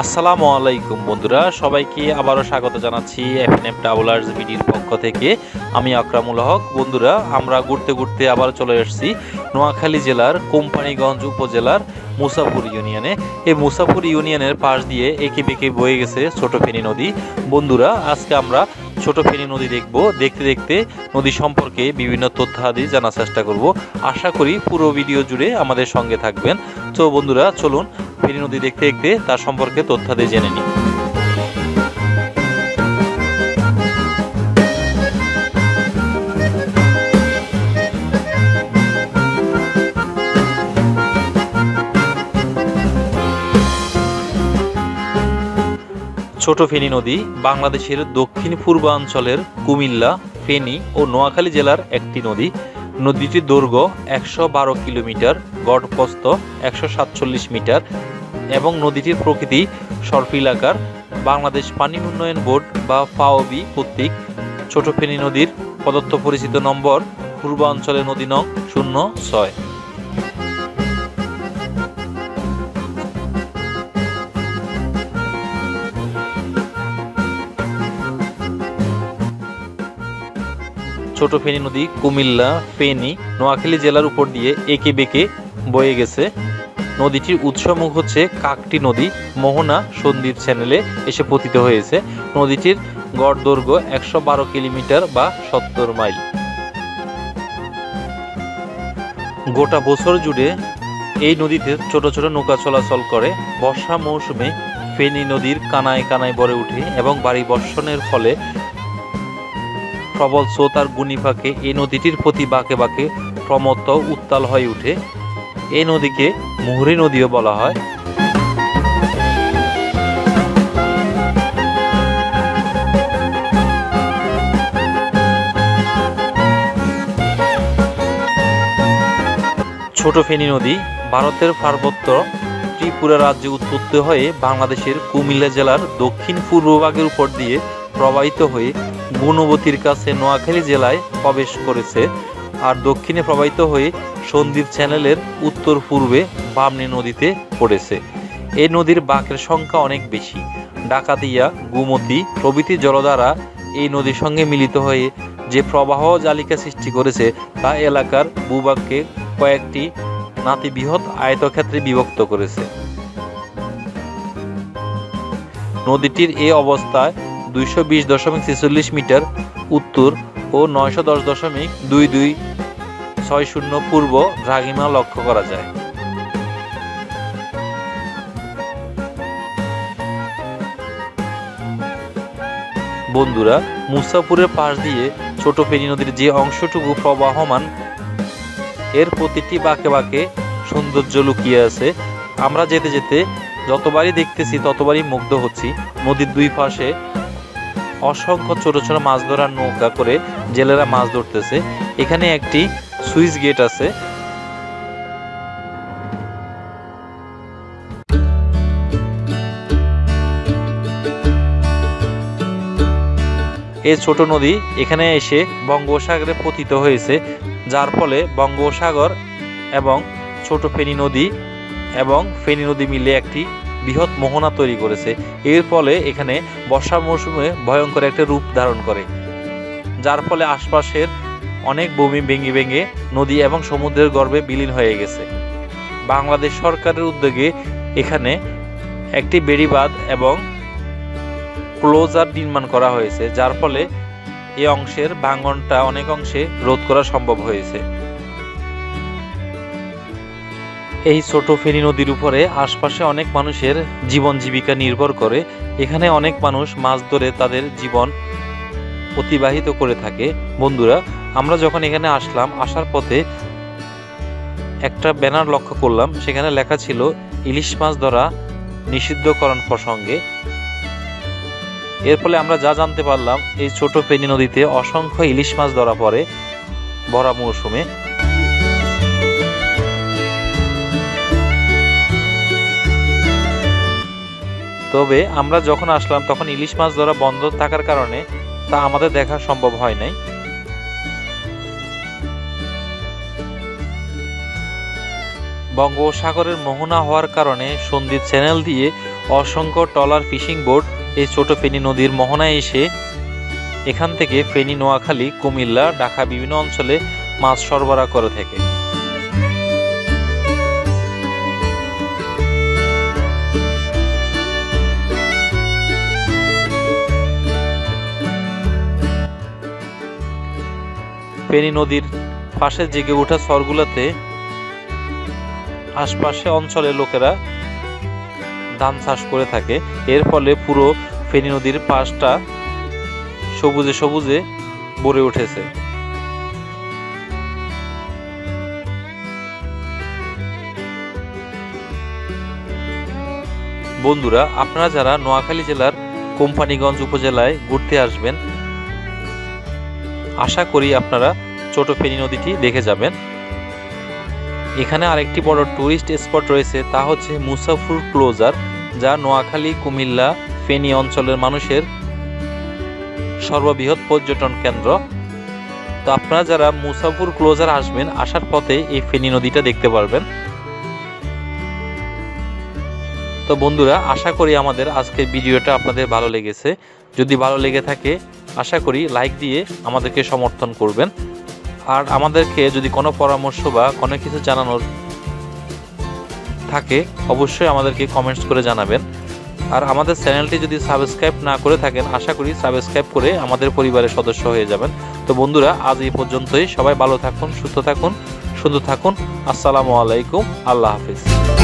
আসসালামু আলাইকুম বন্ধুরা, সবাইকে আবারও স্বাগত জানাচ্ছি এফএনএফ ট্রাভেলার্স ভিডিওর পক্ষ থেকে। আমি আকরামুল হক। বন্ধুরা, আমরা ঘুরতে ঘুরতে আবার চলে এসেছি নোয়াখালী জেলার কোম্পানিগঞ্জ উপজেলার মুসাপুর ইউনিয়নে। এই মুসাপুর ইউনিয়নের পাশ দিয়ে এঁকে বেঁকে বয়ে গেছে ছোট ফেনী নদী। বন্ধুরা, আজকে আমরা ছোট ফেনী নদী দেখব। দেখতে দেখতে নদী সম্পর্কে বিভিন্ন তথ্যাদি জানার চেষ্টা করব। আশা করি পুরো ভিডিও জুড়ে আমাদের সঙ্গে থাকবেন। তো বন্ধুরা, চলুন ফেনী নদী দেখতে দেখতে তার সম্পর্কে তথ্যাদি জেনে নিই। ছোট ফেনী নদী বাংলাদেশের দক্ষিণ পূর্বাঞ্চলের কুমিল্লা, ফেনী ও নোয়াখালী জেলার একটি নদী। নদীটির দৈর্ঘ্য ১১২ কিলোমিটার, গড় প্রস্থ ১৪৭ মিটার এবং নদীটির প্রকৃতি সর্পিলাকার। বাংলাদেশ পানি উন্নয়ন বোর্ড বা ফাওবি কর্তৃক ছোট ফেনী নদীর প্রদত্ত পরিচিত নম্বর পূর্বাঞ্চলের নদী নং ০৬। ছোট ফেনী নদী কুমিল্লা, ফেনী, নোয়াখালী জেলার উপর দিয়ে এঁকে বেঁকে বয়ে গেছে। নদীটির উৎসমুখ হচ্ছে কাকটি নদী, মোহনা সন্দ্বীপ চ্যানেলে এসে পতিত হয়েছে। নদীটির গড় দৈর্ঘ্য ১১২ কিলোমিটার বা ৭০ মাইল। গোটা বছর জুড়ে এই নদীতে ছোট ছোট নৌকা চলাচল করে। বর্ষা মৌসুমে ফেনী নদীর কানায় কানায় ভরে ওঠে এবং ভারী বর্ষণের ফলে প্রবল স্রোত আর ঘূর্ণিপাকে এই নদীটির প্রতি বাঁকে বাঁকে প্রমত্ত উত্তাল হয়ে ওঠে। এই নদীকে মুহুরী নদীও বলা হয়। ছোট ফেনী নদী ভারতের পার্বত্য ত্রিপুরা রাজ্যে উৎপত্তি হয়ে বাংলাদেশের কুমিল্লা জেলার দক্ষিণ পূর্বভাগের উপর দিয়ে প্রবাহিত হয়ে গুণবতীর কাছে নোয়াখালী জেলায় প্রবেশ করেছে আর দক্ষিণে প্রবাহিত হয়ে সন্দ্বীপ চ্যানেলের উত্তর পূর্বে বামনী নদীতে পড়েছে। এই নদীর বাঁকের সংখ্যা অনেক বেশি। ডাকাতিয়া, গোমতী প্রভৃতি জলধারা এই নদীর সঙ্গে মিলিত হয়ে যে প্রবাহ জালিকা সৃষ্টি করেছে তা এলাকার ভূভাগকে কয়েকটি নাতিবৃহৎ আয়তক্ষেত্রে বিভক্ত করেছে। নদীটির এই অবস্থায় ২২০.৪৬ মিটার উত্তর ও ৯১০.২২৬০ পূর্ব দ্রাঘিমা লক্ষ্য করা যায়। বন্ধুরা, মুসাপুরের পাশ দিয়ে ছোট ফেনী নদীর যে অংশটুকু প্রবাহমান, এর প্রতিটি বাঁকে বাঁকে সৌন্দর্য লুকিয়ে আছে। আমরা যেতে যেতে যতবারই দেখতেছি ততবারই মুগ্ধ হচ্ছি। নদীর দুই পাশে অসংখ্য ছোট ছোট মাছ ধরার নৌকা করে জেলেরা মাছ ধরতেছে। এখানে একটি সুইচ গেট আছে। এই ছোট নদী এখানে এসে বঙ্গোপসাগরে পতিত হয়েছে, যার ফলে বঙ্গোপসাগর এবং ছোট ফেনী নদী এবং ফেনী নদী মিলে একটি বৃহৎ মোহনা তৈরি করেছে। এর ফলে এখানে বর্ষা মৌসুমে ভয়ঙ্কর একটা রূপ ধারণ করে, যার ফলে আশপাশের অনেক ভূমি ভেঙে ভেঙে নদী এবং সমুদ্রের গর্ভে বিলীন হয়ে গেছে। বাংলাদেশ সরকারের উদ্যোগে এখানে একটি বেড়িবাঁধ এবং ক্লোজার নির্মাণ করা হয়েছে, যার ফলে এই অংশের ভাঙনটা অনেক অংশে রোধ করা সম্ভব হয়েছে। এই ছোট ফেনী নদীর উপরে আশপাশে অনেক মানুষের জীবন জীবিকা নির্ভর করে। এখানে অনেক মানুষ মাছ ধরে তাদের জীবন অতিবাহিত করে থাকে। বন্ধুরা, আমরা যখন এখানে আসলাম, আসার পথে একটা ব্যানার লক্ষ্য করলাম। সেখানে লেখা ছিল ইলিশ মাছ ধরা নিষিদ্ধকরণ প্রসঙ্গে। এর ফলে আমরা যা জানতে পারলাম, এই ছোট ফেনী নদীতে অসংখ্য ইলিশ মাছ ধরা পড়ে ভরা মৌসুমে। তবে আমরা যখন আসলাম তখন ইলিশ মাছ ধরা বন্ধ থাকার কারণে তা আমাদের দেখা সম্ভব হয় নাই। বঙ্গোপসাগরের মোহনা হওয়ার কারণে সন্দ্বীপ চ্যানেল দিয়ে অসংখ্য ট্রলার ফিশিং বোট এই ছোট ফেনী নদীর মোহনায় এসে এখান থেকে ফেনী, নোয়াখালী, কুমিল্লা, ঢাকা বিভিন্ন অঞ্চলে মাছ সরবরাহ করে থাকে। ফেনী নদীর পাশে জেগে ওঠা চরগুলোতে আশপাশে অঞ্চলের লোকেরা ধান চাষ করে থাকে। এর ফলে পুরো ফেনী নদীর পাশটা সবুজে সবুজে ভরে উঠেছে। বন্ধুরা, আপনারা যারা নোয়াখালী জেলার কোম্পানীগঞ্জ উপজেলায় ঘুরতে আসবেন, আশা করি আপনারা ছোট ফেনী নদীটি দেখে যাবেন। এখানে আরেকটি বড় টুরিস্ট স্পট রয়েছে, তা হচ্ছে মুসাফুর ক্লোজার, যা নোয়াখালী, কুমিল্লা, ফেনী অঞ্চলের মানুষের সর্ববৃহৎ পর্যটন কেন্দ্র। তো আপনারা যারা মুসাফুর ক্লোজার আসবেন, আসার পথে এই ফেনী নদীটা দেখতে পারবেন। তো বন্ধুরা, আশা করি আমাদের আজকের ভিডিওটা আপনাদের ভালো লেগেছে। যদি ভালো লেগে থাকে, আশা করি লাইক দিয়ে আমাদেরকে সমর্থন করবেন। আর আমাদেরকে যদি কোনো পরামর্শ বা কোনো কিছু জানানোর থাকে, অবশ্যই আমাদেরকে কমেন্টস করে জানাবেন। আর আমাদের চ্যানেলটি যদি সাবস্ক্রাইব না করে থাকেন, আশা করি সাবস্ক্রাইব করে আমাদের পরিবারের সদস্য হয়ে যাবেন। তো বন্ধুরা, আজ এই পর্যন্তই। সবাই ভালো থাকুন, সুস্থ থাকুন, সুন্দর থাকুন। আসসালামু আলাইকুম, আল্লাহ হাফিজ।